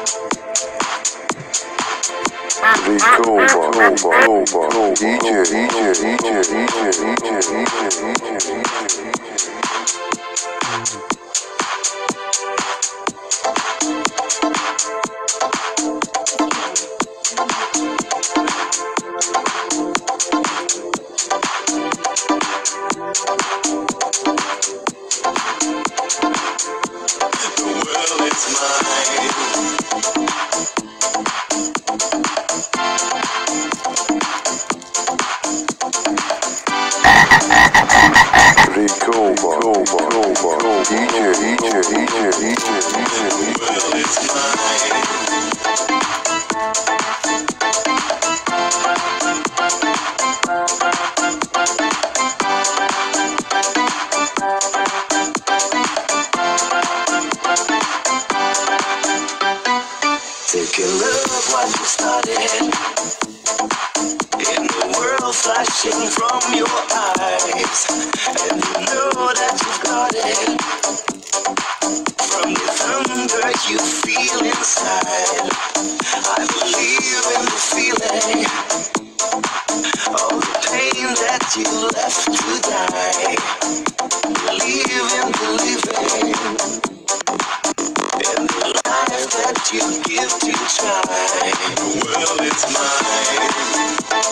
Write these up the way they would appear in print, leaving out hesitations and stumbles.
Take a look what you started in the world flashing from your eyes, and you know that you've got it from the thunder you feel inside. I believe in the feeling, all the pain that you left to die. Believe in believing in the life that you give to try. Well, it's mine.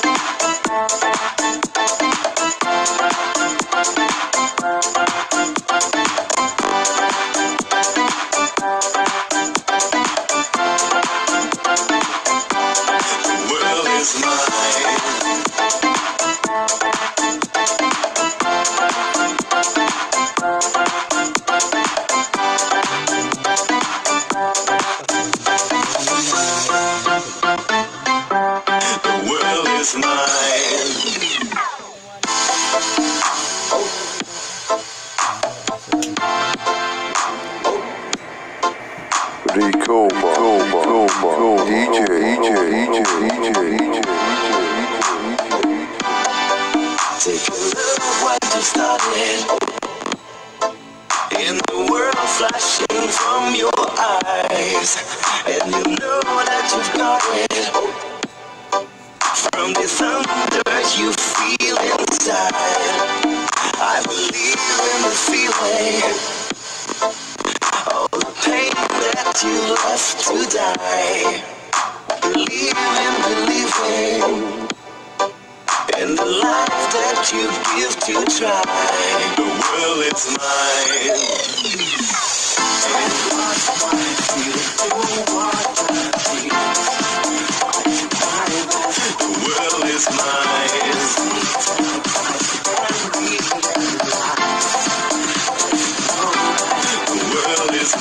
The world is mine. Take a look what you started in the world flashing from your eyes, and you know that you've got it from the thunder you feel inside. I believe in the feeling, all the pain that you left to die. Believe in believing in the life that you give to try. The world is mine. The world is mine. The world is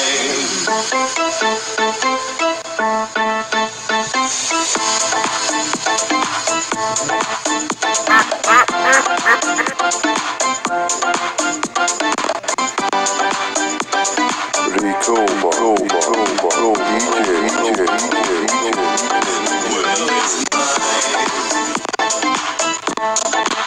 mine. The world is mine.